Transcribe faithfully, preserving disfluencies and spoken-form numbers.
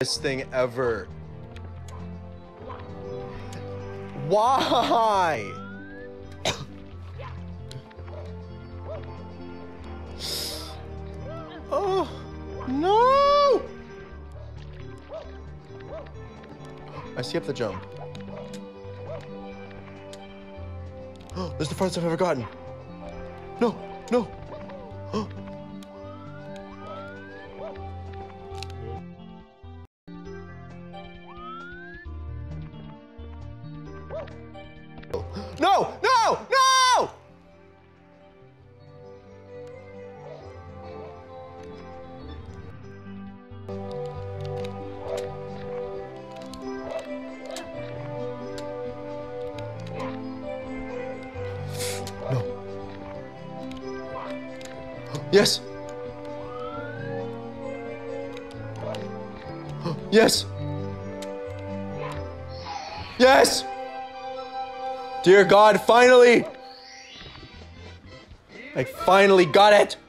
thing ever. Why? Oh no! I skipped the jump. This is the farthest I've ever gotten. No, no. No, no, no! No. Yes. Yes. Yes. Dear God, finally! I finally got it!